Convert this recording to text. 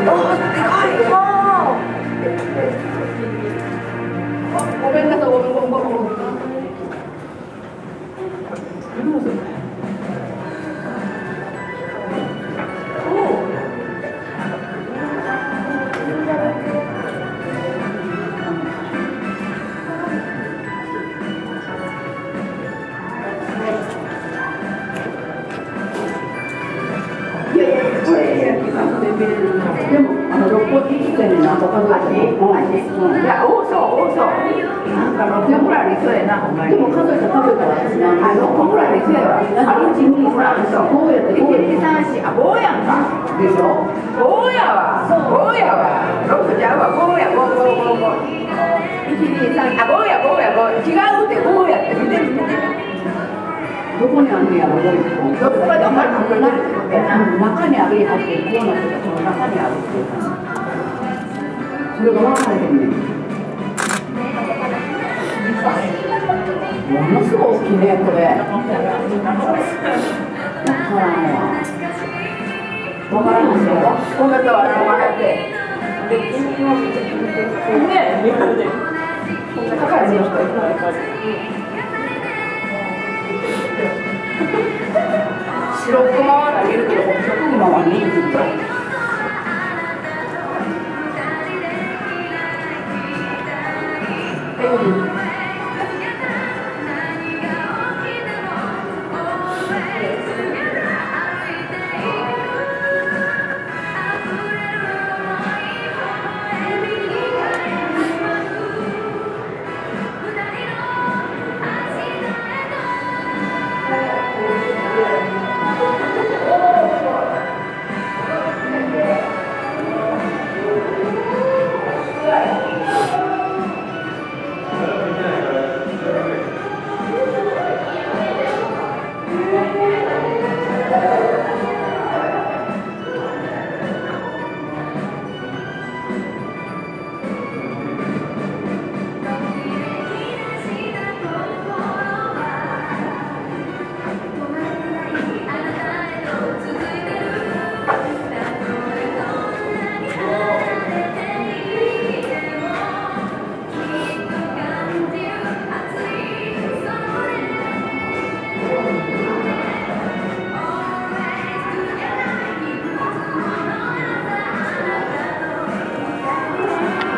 ごめんなさい、ごめん。でも、6個1点に何個数えても、いや、多そう。なんか6個ぐらいありそうやな、ほんまに。でも数えて食べたら私なんか6個ぐらいありそうやわ。1、2、3、4、5やって1、2、3、4、あ、5やんか。でしょ ?5 やわ。6じゃうわ、5や、5。1、2、3、あ、5や、5。違うって5やって見て。どこにあんねやろ、どこか隠れてるってことやな。中にあげはって、こうなってた、その中にあるっていう感じ。それが分かれへんねん。ものすごい大きいね、これ。分からんでしょ。こんなとは分かって。ねえ、高いの人。白熊は投げるけど、北極熊はね、ずっと。